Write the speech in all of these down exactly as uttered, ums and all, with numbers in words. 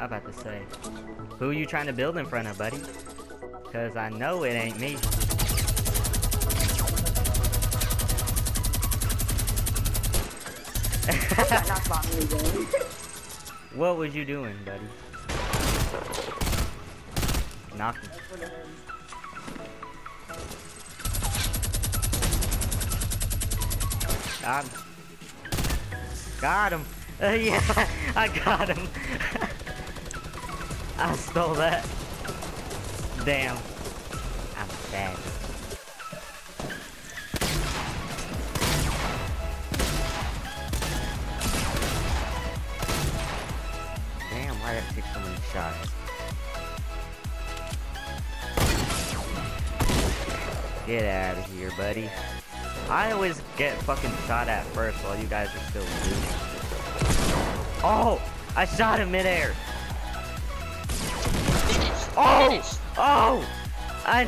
about to say, who you trying to build in front of, buddy? Cause I know it ain't me. What was you doing, buddy? Knocked him. Got him. Got him. Uh, yeah, I got him. I stole that. Damn. I'm sad. Damn, why did I take so many shots? Get out of here, buddy. I always get fucking shot at first while you guys are still losing. Oh! I shot him midair! Oh! Oh! I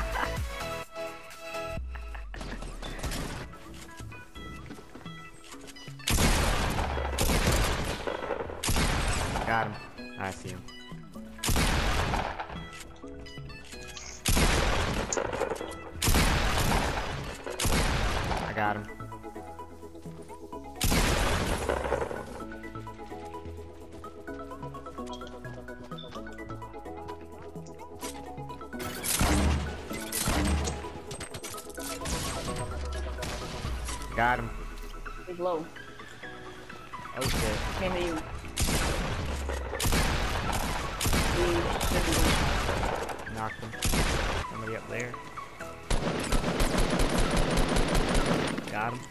got him. I see him. I got him. Got him. He's low. Oh shit. Can't hear you. Knocked him. Somebody up there. Got him.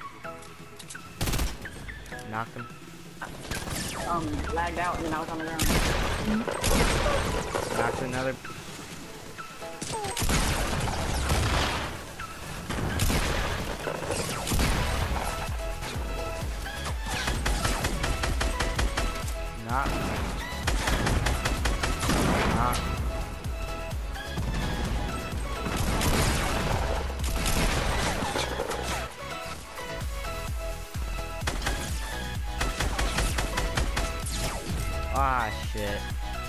Knocked him. Um, lagged out and then I was on the ground. Knocked another. Knock. Knock. Ah, shit.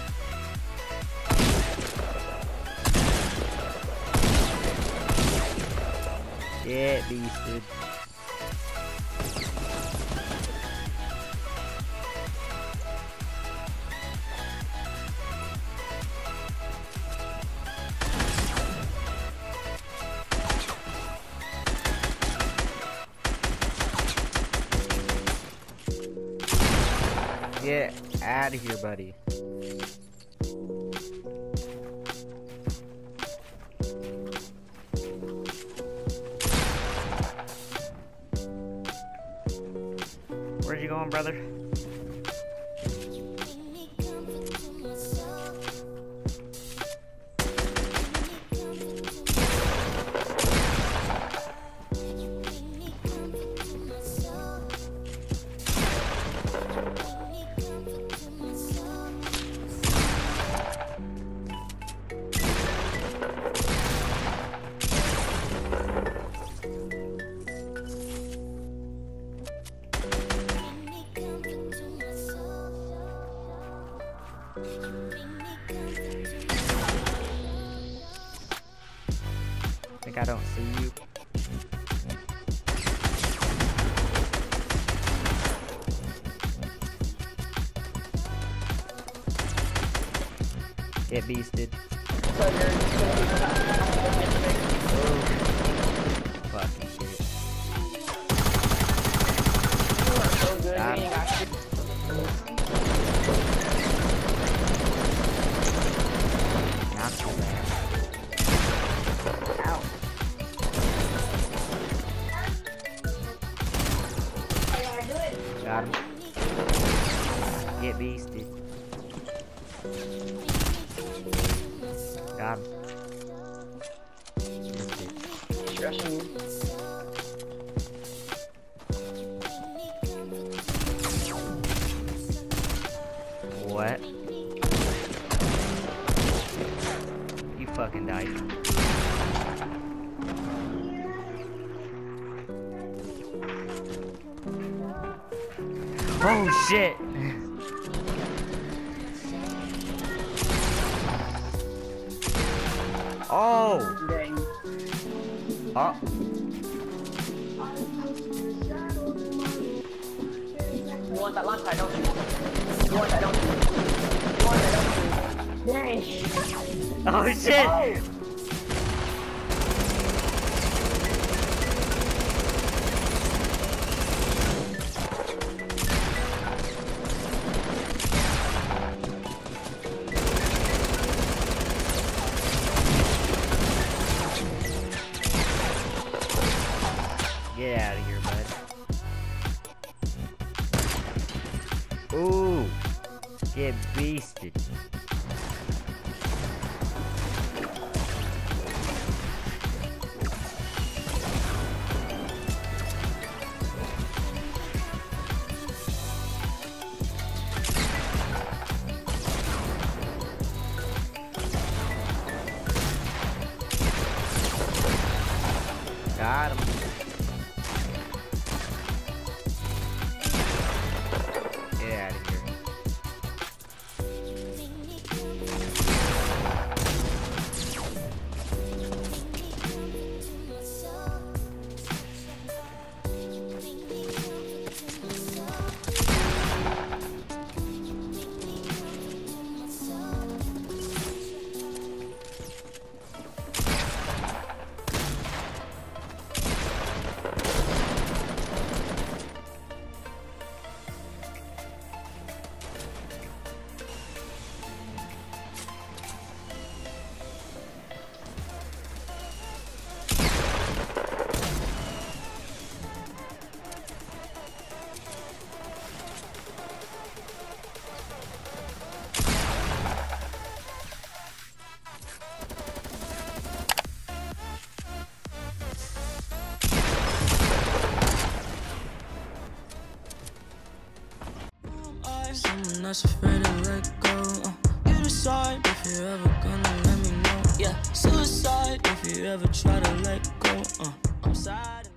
Get beasted. Get out of here, buddy. Where'd you going, brother? Think I don't see you. Get beasted. Oh. Fucking shit. You are so good. Got You him. ain't got shit. Not too bad. Ow. Got him. Get beasted. Got him. She's rushing you. What? You fucking died. Oh shit! Oh! Dang. Oh! You want that last side, don't you? You want that, don't you? You want that, don't you? Dang. Oh shit! Oh. Get out of here, bud. Ooh! Get beasted. Got him. Get out of here. Someone that's afraid to let go. Uh, you decide if you're ever gonna let me know. Yeah, suicide if you ever try to let go. Uh, I'm sad.